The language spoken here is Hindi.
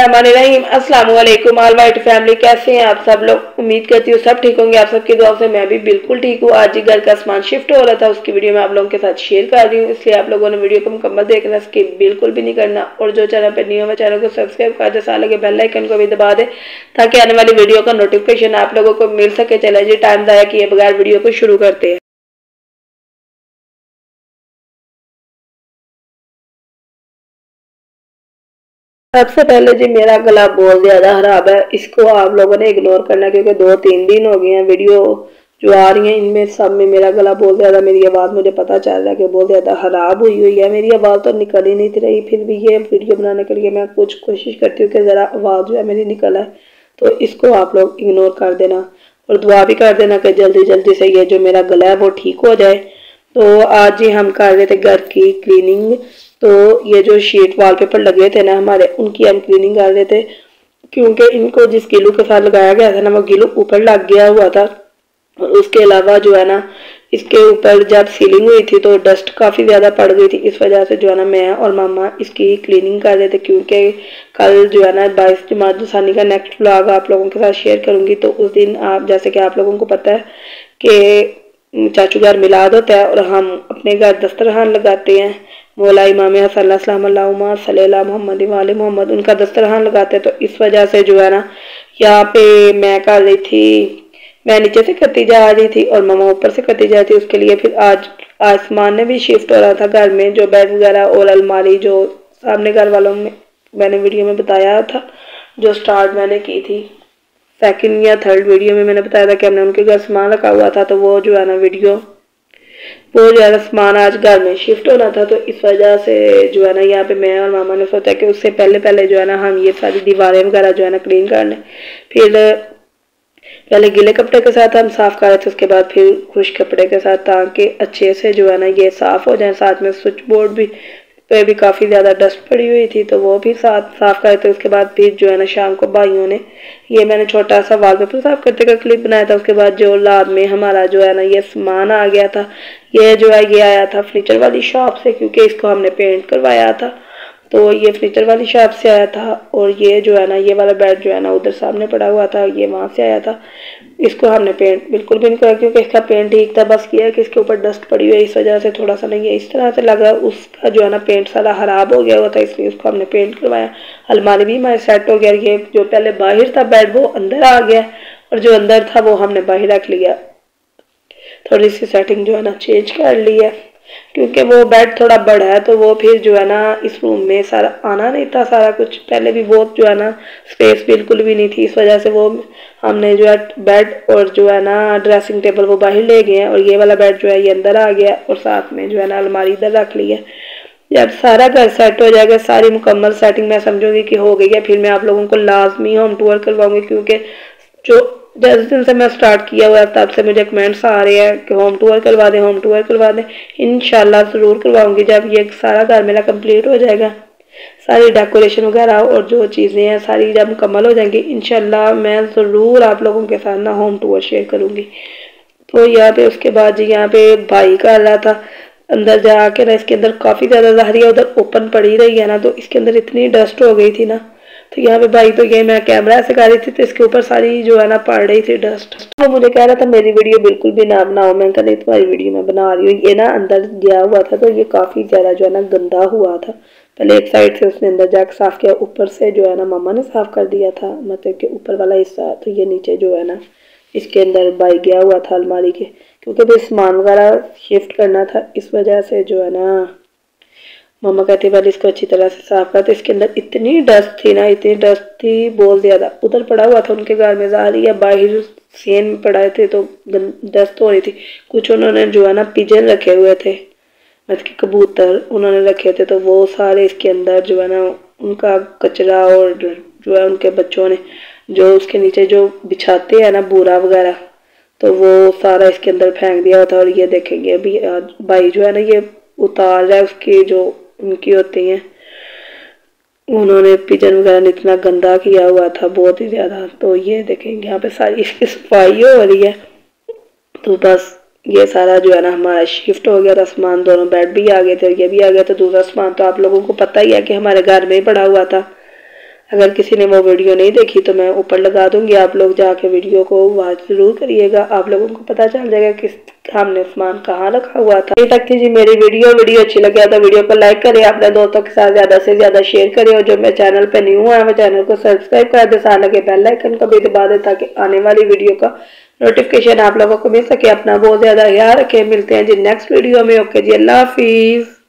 अस्सलाम वालेकुम ऑल वाइट फैमिली, कैसे हैं आप सब लोग। उम्मीद करती हूँ सब ठीक होंगे। आप सबकी दुआ से मैं भी बिल्कुल ठीक हूँ। आज ही घर का सामान शिफ्ट हो रहा था, उसकी वीडियो मैं आप लोगों के साथ शेयर कर रही हूँ, इसलिए आप लोगों ने वीडियो को मुकम्मल देखना, स्किप बिल्कुल भी नहीं करना। और जो चैनल पर न्यू है चैनल को सब्सक्राइब कर दे, साथ लगे बेल आइकन को भी दबा दे ताकि आने वाली वीडियो का नोटिफिकेशन आप लोगों को मिल सके। चले जी टाइम ज़ाया किए बगैर वीडियो को शुरू करते हैं। सबसे पहले जी मेरा गला बहुत ज़्यादा खराब है, इसको आप लोगों ने इग्नोर करना क्योंकि 2-3 दिन हो गए हैं वीडियो जो आ रही हैं इनमें सब में मेरा गला बहुत ज़्यादा, मेरी आवाज़ मुझे पता चल रहा है कि बहुत ज़्यादा खराब हुई है। मेरी आवाज़ तो निकल ही नहीं रही, फिर भी ये वीडियो बनाने के लिए मैं कुछ कोशिश करती हूँ कि ज़रा आवाज़ जो है मेरी निकल आए, तो इसको आप लोग इग्नोर कर देना और दुआ भी कर देना कि जल्दी जल्दी से ये जो मेरा गला है वो ठीक हो जाए। तो आज ही हम कर रहे थे घर की क्लीनिंग, तो ये जो शीट वॉलपेपर लगे थे ना हमारे, उनकी हम क्लीनिंग कर रहे थे क्योंकि इनको जिस गिलू के साथ लगाया गया था ना वो गिलू ऊपर लग गया हुआ था। और उसके अलावा जो है ना इसके ऊपर जब सीलिंग हुई थी तो डस्ट काफ़ी ज़्यादा पड़ गई थी, इस वजह से जो है ना मैं और मामा इसकी क्लीनिंग कर रहे थे क्योंकि कल जो है ना 22 जमात सानी का नेक्स्ट व्लॉग आप लोगों के साथ शेयर करूँगी। तो उस दिन आप जैसे कि आप लोगों को पता है कि चाचू घर मिलाद होता है और हम अपने घर दस्तरखान लगाते हैं। मौला इमाम हसन सल्लल्लाहु मोहम्मद वाले मोहम्मद उनका दस्तरखान लगाते हैं, तो इस वजह से जो है ना यहाँ पे मैं कर रही थी, मैं नीचे से करती जा रही थी और मामा ऊपर से करती जा रही थी। उसके लिए फिर आज आसमान ने भी शिफ्ट हो रहा था घर में, जो बेड वगैरह और अलमारी जो सामने घर वालों में मैंने वीडियो में बताया था, जो स्टार्ट मैंने की थी सेकंड या थर्ड वीडियो में मैंने बताया था कि हमने उनके घर सामान रखा हुआ था, तो वो जो है ना वीडियो वो जो है ना सामान आज घर में शिफ्ट होना था, तो इस वजह से जो है ना यहाँ पे मैं और मामा ने सोचा कि उससे पहले पहले जो है ना हम ये सारी दीवारें वगैरह जो है ना क्लीन कर लें। फिर पहले गीले कपड़े के साथ हम साफ़ कर रहे थे, उसके बाद फिर खुश्क कपड़े के साथ, ताकि अच्छे से जो है ना ये साफ़ हो जाए। साथ में स्विच बोर्ड भी पे भी काफ़ी ज़्यादा डस्ट पड़ी हुई थी, तो वो भी साथ साफ़ कर रहे थे। उसके बाद फिर जो है ना शाम को भाइयों ने ये मैंने छोटा सा वॉलपेपर साफ़ करते का क्लिप बनाया था। उसके बाद जो लाद में हमारा जो है ना ये सामान आ गया था, ये जो है ये आया था फर्नीचर वाली शॉप से क्योंकि इसको हमने पेंट करवाया था, तो ये फर्नीचर वाली शॉप से आया था। और ये जो है ना ये वाला बेड जो है ना उधर सामने पड़ा हुआ था, ये वहाँ से आया था। इसको हमने पेंट बिल्कुल भी नहीं करा क्योंकि इसका पेंट ठीक था, बस किया कि इसके ऊपर डस्ट पड़ी हुई है, इस वजह से थोड़ा सा नहीं है इस तरह से लग रहा, उसका जो है ना पेंट सारा ख़राब हो गया हुआ था, इसलिए उसको हमने पेंट करवाया। अलमारी भी हमारे सेट हो गया, ये जो पहले बाहर था बेड वो अंदर आ गया और जो अंदर था वो हमने बाहर रख लिया। थोड़ी सी सेटिंग जो है ना चेंज कर ली है क्योंकि वो बेड थोड़ा बड़ा है, तो वो फिर जो है ना इस रूम में सारा आना नहीं था सारा कुछ, पहले भी बहुत जो है ना स्पेस बिल्कुल भी नहीं थी, इस वजह से वो हमने जो है बेड और जो है ना ड्रेसिंग टेबल वो बाहर ले गए हैं और ये वाला बेड जो है ये अंदर आ गया और साथ में जो है ना अलमारी इधर रख ली है। जब सारा घर सेट हो जाएगा, सारी मुकम्मल सेटिंग मैं समझूंगी कि हो गई है, फिर मैं आप लोगों को लाजमी होम टूर करवाऊंगी क्योंकि जो जिस दिन से मैं स्टार्ट किया हुआ तब से मुझे कमेंट्स आ रहे हैं कि होम टूर करवा दें, होम टूर करवा दें। इंशाल्लाह ज़रूर करवाऊंगी जब ये सारा घर मेरा कंप्लीट हो जाएगा, सारी डेकोरेशन वगैरह और जो चीज़ें हैं सारी जब मुकम्मल हो जाएंगी इंशाल्लाह मैं ज़रूर आप लोगों के साथ ना होम टूर शेयर करूँगी। तो यहाँ पे उसके बाद जी यहाँ पे भाई कर रहा था अंदर जाके ना, इसके अंदर काफ़ी ज़्यादा ज़हरिया उधर ओपन पड़ी रही है ना, तो इसके अंदर इतनी डस्ट हो गई थी ना, तो यहाँ पे भाई तो ये मैं कैमरा ऐसे कर रही थी तो इसके ऊपर सारी जो है ना पड़ रही थी डस्ट। तो मुझे कह रहा था मेरी वीडियो बिल्कुल भी ना बनाओ, मैं कहा नहीं तुम्हारी वीडियो मैं बना रही हूँ। ये ना अंदर गया हुआ था तो ये काफ़ी ज़्यादा जो है ना गंदा हुआ था, पहले एक साइड से उसने अंदर जाकर साफ़ किया, ऊपर से जो है ना मामा ने साफ़ कर दिया था, मतलब कि ऊपर वाला हिस्सा, तो ये नीचे जो है ना इसके अंदर भाई गया हुआ था अलमारी के, क्योंकि भी सामान वगैरह शिफ्ट करना था, इस वजह से जो है ना मम्मा कहती पहले इसको अच्छी तरह से साफ कर। तो इसके अंदर इतनी डस्ट थी ना, इतनी डस्ट थी बहुत ज़्यादा, उधर पड़ा हुआ था उनके घर में ज़ाहिर या बाहर सेन में पड़े थे तो डस्ट हो रही थी। कुछ उन्होंने जो है ना पिजन रखे हुए थे, मतलब कि कबूतर उन्होंने रखे थे, तो वो सारे इसके अंदर जो है ना उनका कचरा और जो है उनके बच्चों ने जो उसके नीचे जो बिछाते हैं ना बूरा वगैरह, तो वो सारा इसके अंदर फेंक दिया था। और ये देखेंगे अभी भाई जो है ना ये उतार रहा है उसकी जो उनकी होती हैं, उन्होंने पिजन वगैरह इतना गंदा किया हुआ था बहुत ही ज़्यादा। तो ये देखेंगे यहाँ पे सारी इसकी सफाई हो रही है, तो बस ये सारा जो है ना हमारा शिफ्ट हो गया था सामान, दोनों बेड भी आ गए थे और ये भी आ गया था। दूसरा सामान तो आप लोगों को पता ही है कि हमारे घर में ही पड़ा हुआ था, अगर किसी ने वो वीडियो नहीं देखी तो मैं ऊपर लगा दूंगी, आप लोग जाके वीडियो को वॉच जरूर करिएगा। आप लोगों को पता चल जाएगा कि हमने सामान कहाँ रखा हुआ था। अभी तक थी जी मेरी वीडियो अच्छी लगे तो वीडियो को लाइक करें, अपने दोस्तों के साथ ज़्यादा से ज़्यादा शेयर करें, और जो मेरे चैनल पे न्यू है वो चैनल को सब्सक्राइब कर दे, साथ लगे बेल आइकन को भी दबा दे ताकि आने वाली वीडियो का नोटिफिकेशन आप लोगों को मिल सके। अपना बहुत ज़्यादा ख्याल रखें, मिलते हैं जी नेक्स्ट वीडियो में। ओके जी, अल्लाह हाफिज़।